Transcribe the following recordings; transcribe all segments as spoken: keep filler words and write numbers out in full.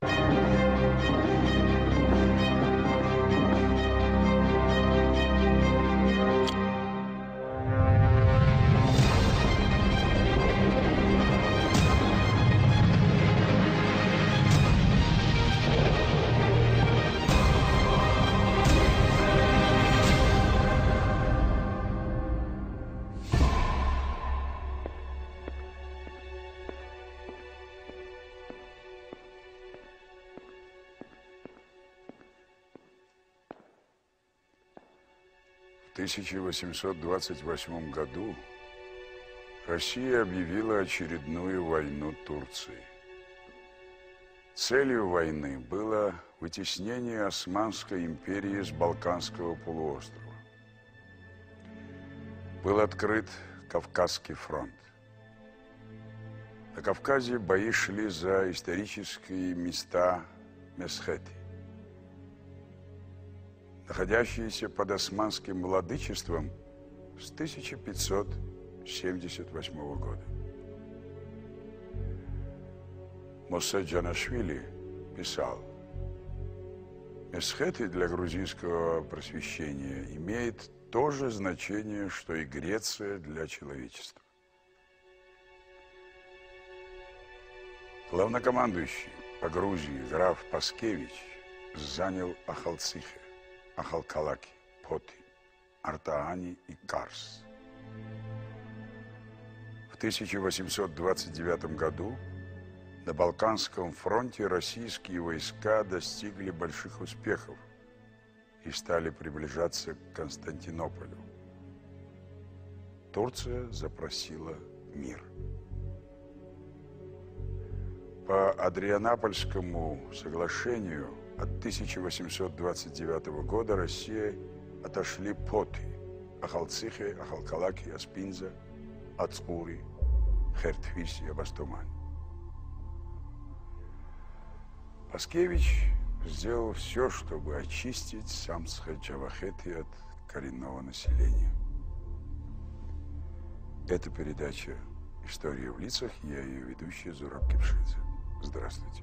В тысяча восемьсот двадцать восьмом году Россия объявила очередную войну Турции. Целью войны было вытеснение Османской империи с Балканского полуострова. Был открыт Кавказский фронт. На Кавказе бои шли за исторические места Месхети, находящиеся под османским владычеством с тысяча пятьсот семьдесят восьмого года. Муса Джанашвили писал: Месхети для грузинского просвещения имеет то же значение, что и Греция для человечества. Главнокомандующий по Грузии граф Паскевич занял Ахалцихе, Ахалкалаки, Поти, Артаани и Карс. В тысяча восемьсот двадцать девятом году на Балканском фронте российские войска достигли больших успехов и стали приближаться к Константинополю. Турция запросила мир. По Адрианопольскому соглашению от тысяча восемьсот двадцать девятого года Россия отошли Поти, Ахалцихе, Ахалкалаки, Аспинза, Ацкури, Хертвис и Абастумань. Паскевич сделал все, чтобы очистить Самсхе-Джавахети от коренного населения. Это передача «История в лицах», я ее ведущий Зураб Кипшидзе. Здравствуйте.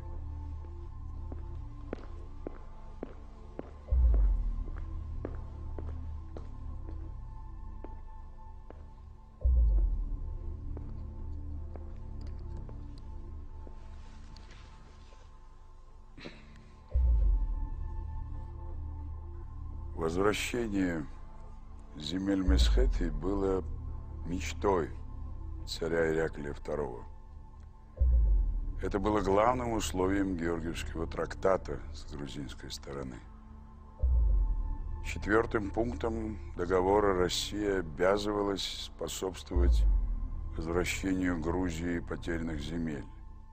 Возвращение земель Месхети было мечтой царя Ираклия второго. Это было главным условием Георгиевского трактата с грузинской стороны. Четвертым пунктом договора Россия обязывалась способствовать возвращению Грузии потерянных земель.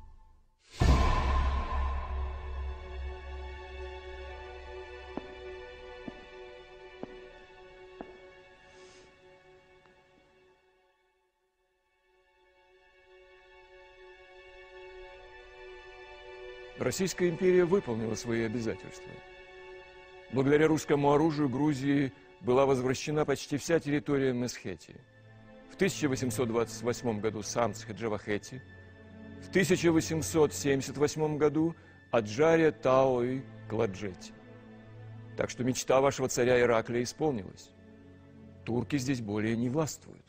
Российская империя выполнила свои обязательства. Благодаря русскому оружию Грузии была возвращена почти вся территория Месхети. В тысяча восемьсот двадцать восьмом году Самсхе-Джавахети, в тысяча восемьсот семьдесят восьмом году Аджария, Тао и Кладжети. Так что мечта вашего царя Ираклия исполнилась. Турки здесь более не властвуют.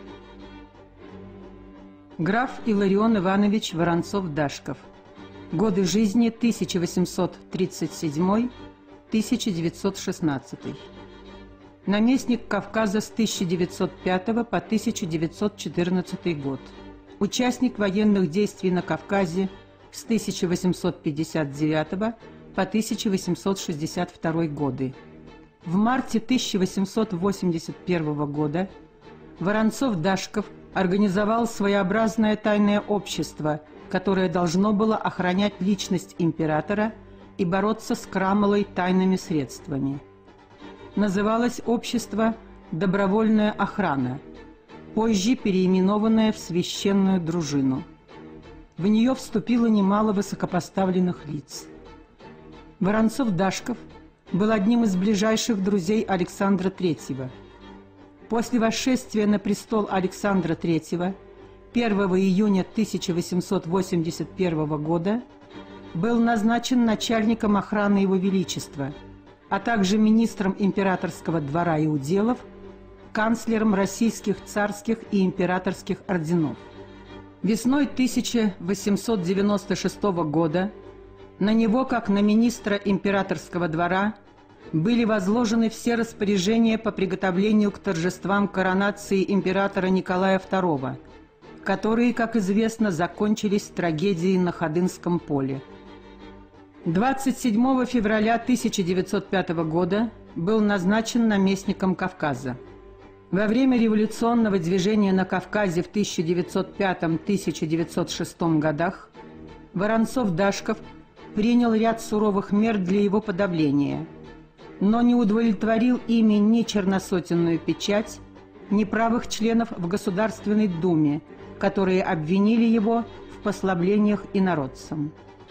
Граф Иларион Иванович Воронцов-Дашков. Годы жизни тысяча восемьсот тридцать седьмой — тысяча девятьсот шестнадцатый. Наместник Кавказа с тысяча девятьсот пятого по тысяча девятьсот четырнадцатый год. Участник военных действий на Кавказе с тысяча восемьсот пятьдесят девятого по тысяча восемьсот шестьдесят второй годы. В марте тысяча восемьсот восемьдесят первого года Воронцов-Дашков организовал своеобразное тайное общество, которое должно было охранять личность императора и бороться с крамолой тайными средствами. Называлось общество «Добровольная охрана», позже переименованное в Священную дружину. В нее вступило немало высокопоставленных лиц. Воронцов-Дашков был одним из ближайших друзей Александра Третьего. После восшествия на престол Александра Третьего первого июня тысяча восемьсот восемьдесят первого года был назначен начальником охраны Его Величества, а также министром императорского двора и уделов, канцлером российских царских и императорских орденов. Весной тысяча восемьсот девяносто шестого года на него, как на министра императорского двора, были возложены все распоряжения по приготовлению к торжествам коронации императора Николая второго, которые, как известно, закончились трагедией на Ходынском поле. двадцать седьмого февраля тысяча девятьсот пятого года был назначен наместником Кавказа. Во время революционного движения на Кавказе в тысяча девятьсот пятом — тысяча девятьсот шестом годах Воронцов-Дашков принял ряд суровых мер для его подавления, но не удовлетворил ими ни черносотенную печать, ни правых членов в Государственной Думе, которые обвинили его в послаблениях инородцам.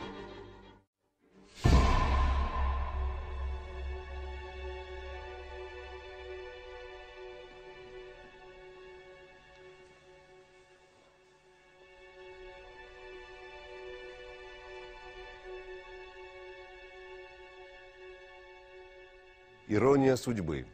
Ирония судьбы.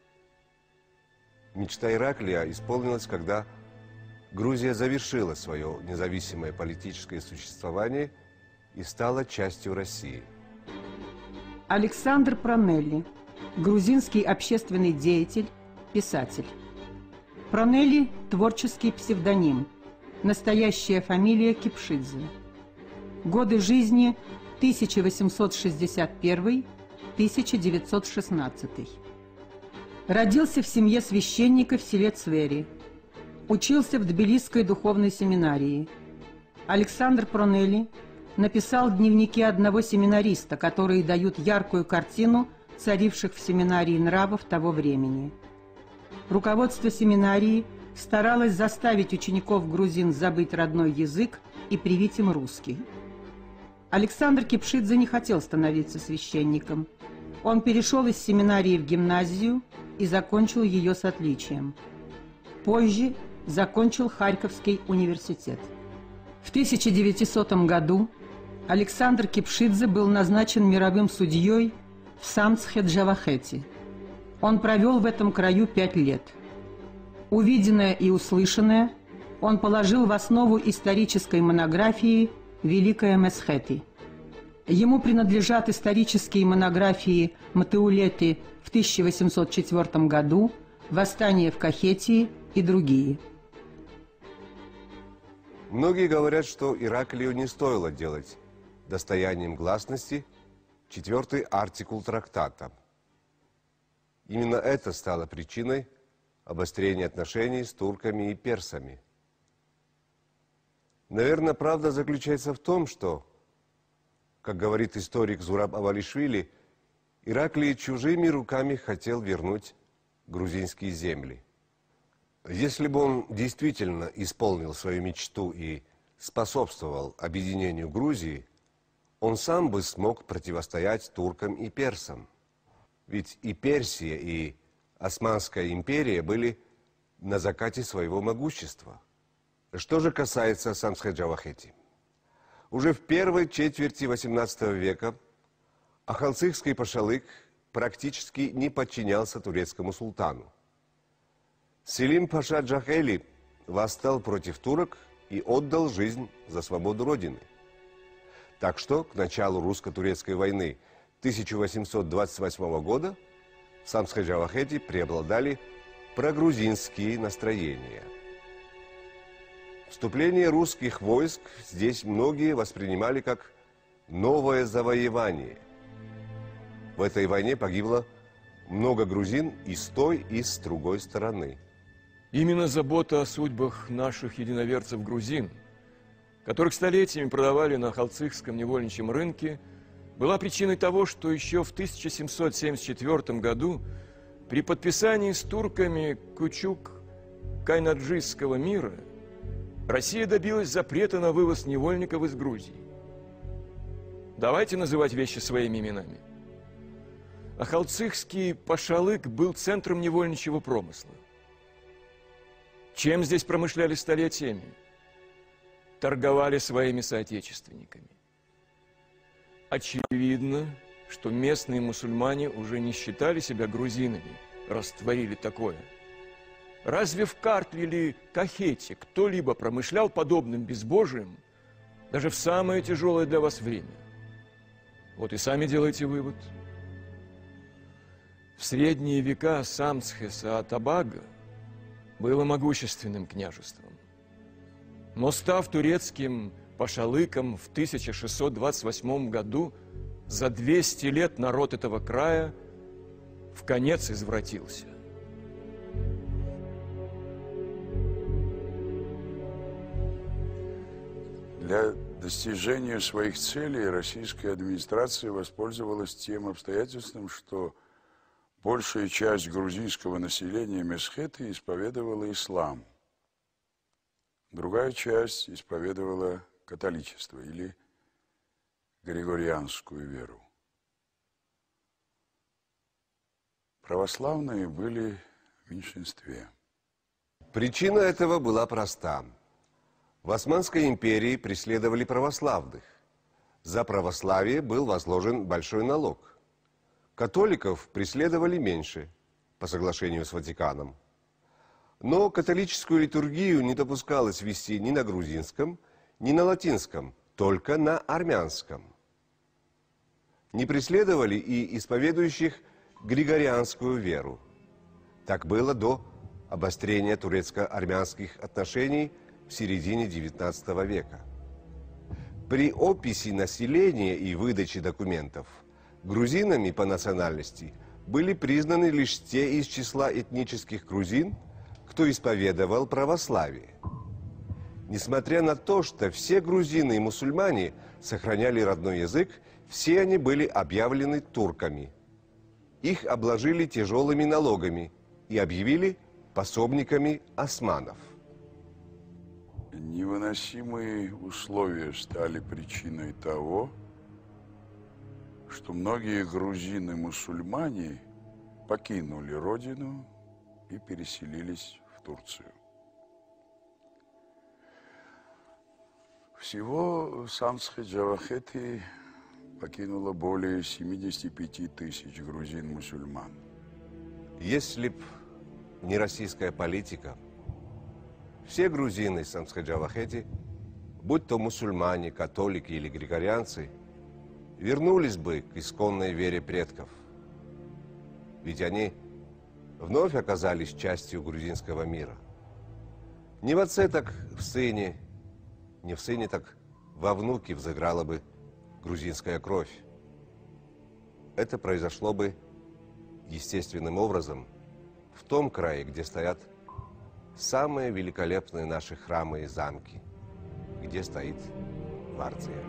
Мечта Ираклия исполнилась, когда Грузия завершила свое независимое политическое существование и стала частью России. Александр Пронелли, грузинский общественный деятель, писатель. Пронелли – творческий псевдоним, настоящая фамилия Кипшидзе. Годы жизни тысяча восемьсот шестьдесят первый — тысяча девятьсот шестнадцатый. Родился в семье священника в селе Цвери. Учился в Тбилисской духовной семинарии. Александр Пронелли написал дневники одного семинариста, которые дают яркую картину царивших в семинарии нравов того времени. Руководство семинарии старалось заставить учеников грузин забыть родной язык и привить им русский. Александр Кипшидзе не хотел становиться священником. Он перешел из семинарии в гимназию и закончил ее с отличием. Позже закончил Харьковский университет. В тысяча девятисотом году Александр Кипшидзе был назначен мировым судьей в Самцхе-Джавахете. Он провел в этом краю пять лет. Увиденное и услышанное он положил в основу исторической монографии «Великая Месхети». Ему принадлежат исторические монографии Матеулети в тысяча восемьсот четвёртом году, «Восстание в Кахетии» и другие. Многие говорят, что Ираклию не стоило делать достоянием гласности четвертый артикул трактата. Именно это стало причиной обострения отношений с турками и персами. Наверное, правда заключается в том, что, как говорит историк Зураб Авалишвили, Ираклий чужими руками хотел вернуть грузинские земли. Если бы он действительно исполнил свою мечту и способствовал объединению Грузии, он сам бы смог противостоять туркам и персам. Ведь и Персия, и Османская империя были на закате своего могущества. Что же касается Самцхе-Джавахети. Уже в первой четверти восемнадцатого века Ахалцихский пашалык практически не подчинялся турецкому султану. Селим Паша Джахели восстал против турок и отдал жизнь за свободу Родины. Так что к началу русско-турецкой войны тысяча восемьсот двадцать восьмого года в Самцхе-Джавахете преобладали прогрузинские настроения. Вступление русских войск здесь многие воспринимали как новое завоевание. В этой войне погибло много грузин и с той, и с другой стороны. Именно забота о судьбах наших единоверцев-грузин, которых столетиями продавали на Ахалцихском невольничьем рынке, была причиной того, что еще в тысяча семьсот семьдесят четвёртом году при подписании с турками Кучук-Кайнаджийского мира Россия добилась запрета на вывоз невольников из Грузии. Давайте называть вещи своими именами. Ахалцихский пашалык был центром невольничьего промысла. Чем здесь промышляли столетиями? Торговали своими соотечественниками. Очевидно, что местные мусульмане уже не считали себя грузинами, растворили такое. Разве в Картле или Кахете кто-либо промышлял подобным безбожием, даже в самое тяжелое для вас время? Вот и сами делайте вывод. В средние века Самсхе-Саатабага было могущественным княжеством. Но став турецким пашалыком в тысяча шестьсот двадцать восьмом году, за двести лет народ этого края вконец извратился. Для достижения своих целей российская администрация воспользовалась тем обстоятельством, что большая часть грузинского населения Месхеты исповедовала ислам. Другая часть исповедовала католичество или григорианскую веру. Православные были в меньшинстве. Причина этого была проста. В Османской империи преследовали православных. За православие был возложен большой налог. Католиков преследовали меньше, по соглашению с Ватиканом. Но католическую литургию не допускалось вести ни на грузинском, ни на латинском, только на армянском. Не преследовали и исповедующих григорианскую веру. Так было до обострения турецко-армянских отношений в середине девятнадцатого века. При описи населения и выдаче документов грузинами по национальности были признаны лишь те из числа этнических грузин, кто исповедовал православие. Несмотря на то, что все грузины и мусульмане сохраняли родной язык, все они были объявлены турками. Их обложили тяжелыми налогами и объявили пособниками османов. Невыносимые условия стали причиной того, что многие грузины-мусульмане покинули родину и переселились в Турцию. Всего Самсхе-Джавахети покинуло более семидесяти пяти тысяч грузин-мусульман. Если б не российская политика, все грузины Самсхе-Джавахети, будь то мусульмане, католики или григорианцы, вернулись бы к исконной вере предков. Ведь они вновь оказались частью грузинского мира. Не в отце, так в сыне, не в сыне, так во внуке взыграла бы грузинская кровь. Это произошло бы естественным образом в том крае, где стоят самые великолепные наши храмы и замки, где стоит Варция.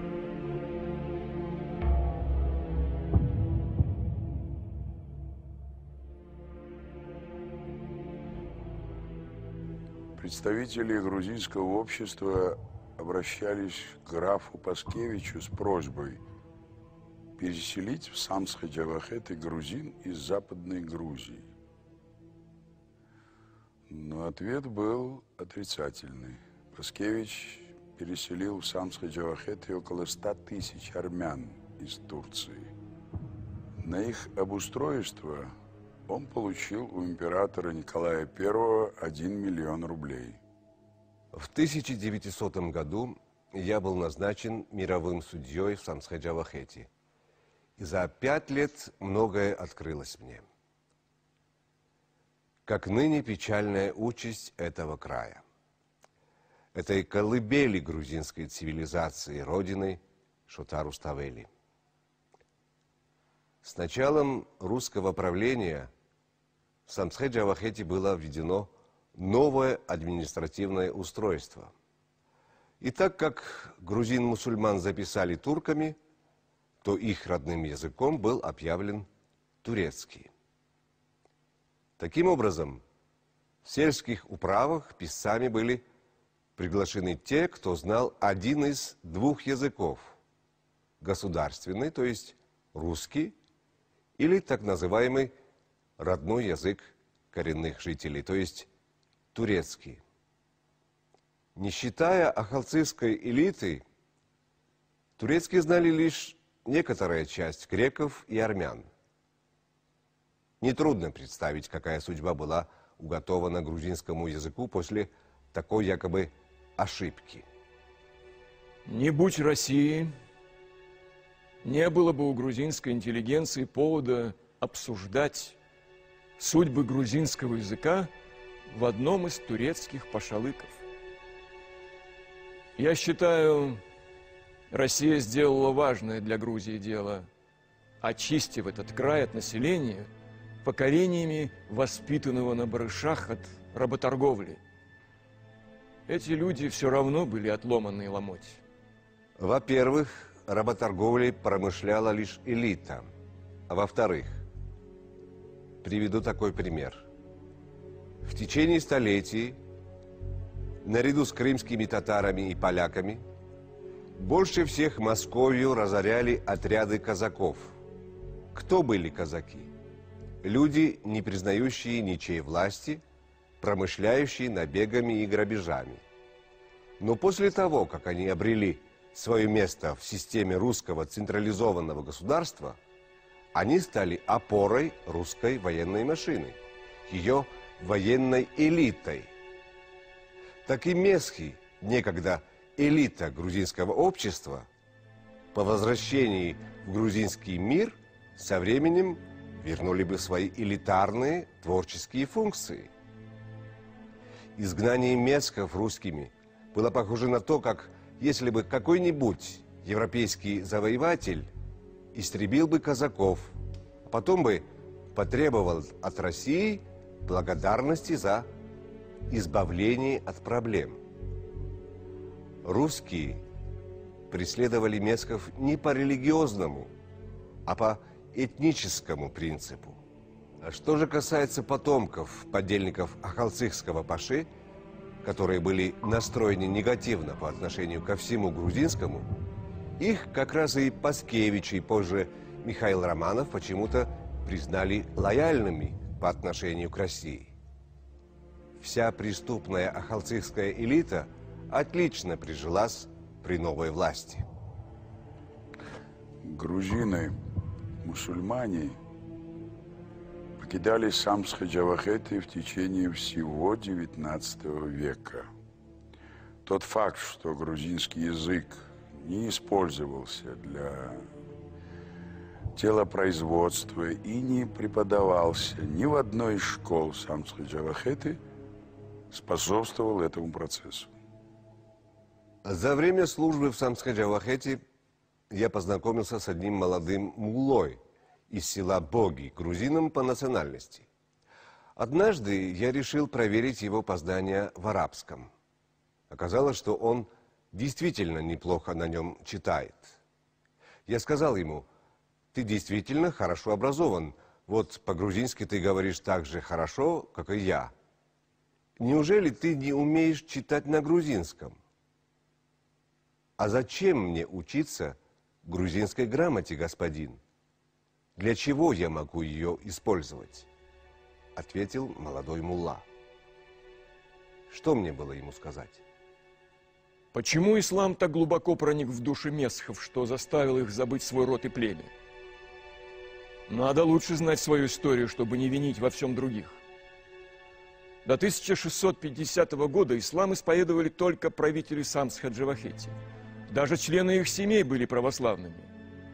Представители грузинского общества обращались к графу Паскевичу с просьбой переселить в Самсхе-Джавахети грузин из Западной Грузии. Но ответ был отрицательный. Паскевич переселил в Самсхе-Джавахети около ста тысяч армян из Турции. На их обустройство он получил у императора Николая Первого один миллион рублей. В тысяча девятисотом году я был назначен мировым судьей в Самсхе-Джавахети. И за пять лет многое открылось мне. Как ныне печальная участь этого края. Этой колыбели грузинской цивилизации, родины Шотар-Руставели. С началом русского правления в Самсхе-Джавахети было введено новое административное устройство. И так как грузин-мусульман записали турками, то их родным языком был объявлен турецкий. Таким образом, в сельских управах писцами были приглашены те, кто знал один из двух языков – государственный, то есть русский, или так называемый родной язык коренных жителей, то есть турецкий. Не считая ахалцистской элиты, турецкие знали лишь некоторая часть греков и армян. Нетрудно представить, какая судьба была уготована грузинскому языку после такой якобы ошибки. Не будь России, не было бы у грузинской интеллигенции повода обсуждать судьбы грузинского языка в одном из турецких пашалыков. Я считаю, Россия сделала важное для Грузии дело, очистив этот край от населения поколениями воспитанного на барышах от работорговли. Эти люди все равно были отломанные ломоть. Во-первых, работорговлей промышляла лишь элита. А во-вторых, приведу такой пример. В течение столетий, наряду с крымскими татарами и поляками, больше всех Московию разоряли отряды казаков. Кто были казаки? Люди, не признающие ничьей власти, промышляющие набегами и грабежами. Но после того, как они обрели свое место в системе русского централизованного государства, они стали опорой русской военной машины, ее военной элитой. Так и месхи, некогда элита грузинского общества, по возвращении в грузинский мир со временем вернули бы свои элитарные творческие функции. Изгнание месхов русскими было похоже на то, как если бы какой-нибудь европейский завоеватель истребил бы казаков, а потом бы потребовал от России благодарности за избавление от проблем. Русские преследовали месхов не по религиозному, а по этническому принципу. А что же касается потомков подельников Ахалцихского паши, которые были настроены негативно по отношению ко всему грузинскому, их как раз и Паскевич и позже Михаил Романов почему-то признали лояльными по отношению к России. Вся преступная ахалцихская элита отлично прижилась при новой власти. Грузины, мусульмане покидали Самсхе-Джавахеты в течение всего девятнадцатого века. Тот факт, что грузинский язык не использовался для телопроизводства и не преподавался ни в одной из школ Самсхе-Джавахеты, способствовал этому процессу. За время службы в Самсхе-Джавахете я познакомился с одним молодым муллой из села Боги, грузином по национальности. Однажды я решил проверить его познания в арабском. Оказалось, что он действительно неплохо на нем читает. Я сказал ему: ты действительно хорошо образован, вот по-грузински ты говоришь так же хорошо, как и я. Неужели ты не умеешь читать на грузинском? А зачем мне учиться грузинской грамоте, господин? Для чего я могу ее использовать? Ответил молодой мулла. Что мне было ему сказать? Почему ислам так глубоко проник в души месхов, что заставил их забыть свой род и племя? Надо лучше знать свою историю, чтобы не винить во всем других. До тысяча шестьсот пятидесятого года ислам исповедовали только правители Самсхе-Джавахети. Даже члены их семей были православными.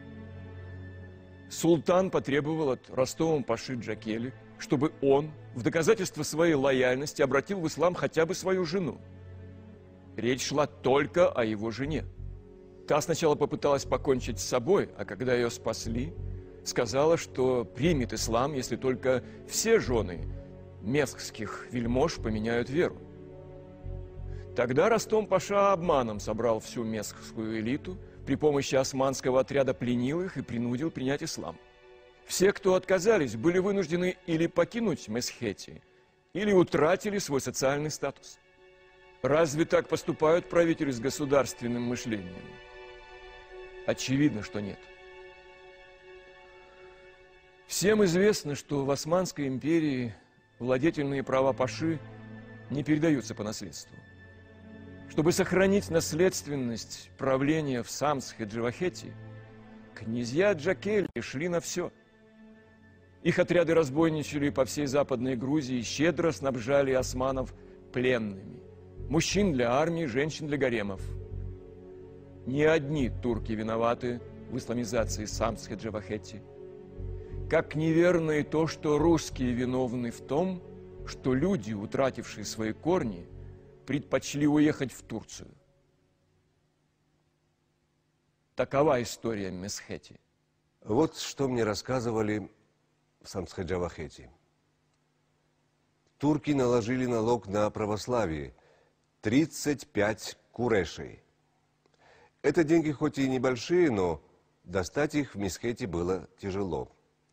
Султан потребовал от Ростова-Паши Джакели, чтобы он в доказательство своей лояльности обратил в ислам хотя бы свою жену. Речь шла только о его жене. Та сначала попыталась покончить с собой, а когда ее спасли, сказала, что примет ислам, если только все жены месхских вельмож поменяют веру. Тогда Ростом-Паша обманом собрал всю месхскую элиту, при помощи османского отряда пленил их и принудил принять ислам. Все, кто отказались, были вынуждены или покинуть Месхети, или утратили свой социальный статус. Разве так поступают правители с государственным мышлением? Очевидно, что нет. Всем известно, что в Османской империи владетельные права паши не передаются по наследству. Чтобы сохранить наследственность правления в Самсхе-Джавахете, Князья Джакелли шли на все. Их отряды разбойничали по всей Западной Грузии, щедро снабжали османов пленными. Мужчин для армии, женщин для гаремов. Не одни турки виноваты в исламизации Самтсхе-Джавахетти. Как неверно и то, что русские виновны в том, что люди, утратившие свои корни, предпочли уехать в Турцию. Такова история Месхети. Вот что мне рассказывали в Самтсхе-Джавахетти. Турки наложили налог на православие – тридцать пять курешей. Это деньги хоть и небольшие, но достать их в Месхете было тяжело.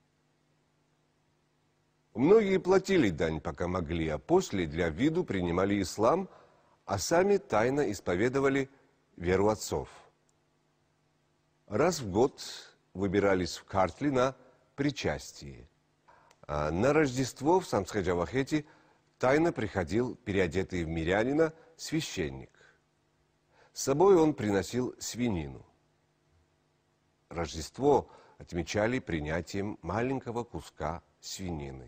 Многие платили дань, пока могли, а после для виду принимали ислам, а сами тайно исповедовали веру отцов. Раз в год выбирались в Картли на причастие. А на Рождество в Самтсхе-Джавахетти тайно приходил переодетый в мирянина священник. С собой он приносил свинину. Рождество отмечали принятием маленького куска свинины.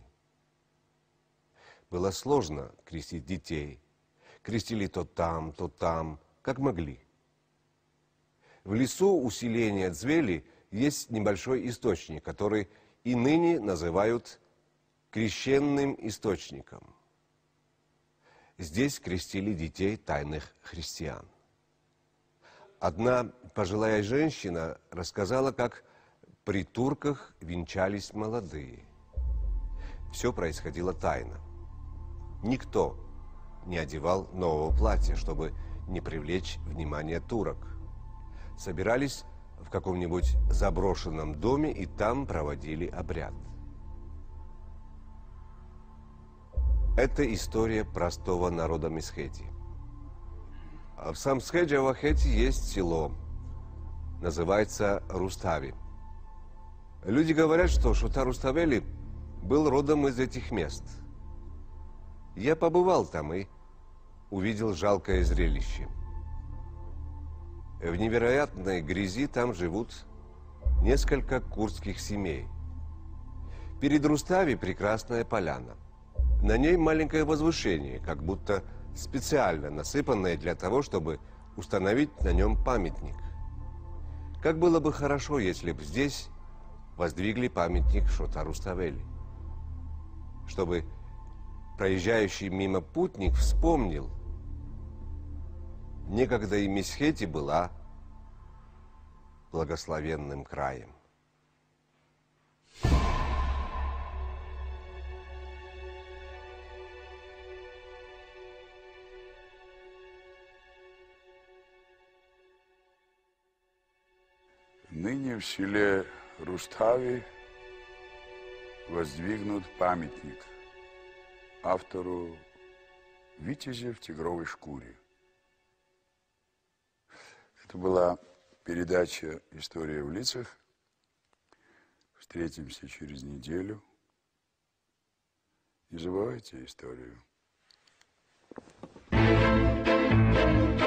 Было сложно крестить детей. Крестили то там, то там, как могли. В лесу у селения Дзвели есть небольшой источник, который и ныне называют крещенным источником. Здесь крестили детей тайных христиан. Одна пожилая женщина рассказала, как при турках венчались молодые. Все происходило тайно. Никто не одевал нового платья, чтобы не привлечь внимание турок. Собирались в каком-нибудь заброшенном доме и там проводили обряд. Это история простого народа Месхети. В Самтсхе-Джавахетти есть село, называется Рустави. Люди говорят, что Шута Руставели был родом из этих мест. Я побывал там и увидел жалкое зрелище. В невероятной грязи там живут несколько курдских семей. Перед Рустави прекрасная поляна. На ней маленькое возвышение, как будто специально насыпанное для того, чтобы установить на нем памятник. Как было бы хорошо, если бы здесь воздвигли памятник Шута Руставели, чтобы проезжающий мимо путник вспомнил: некогда и Месхети была благословенным краем. Ныне в селе Рустави воздвигнут памятник автору «Витязя в тигровой шкуре». Это была передача «История в лицах». Встретимся через неделю. Не забывайте историю.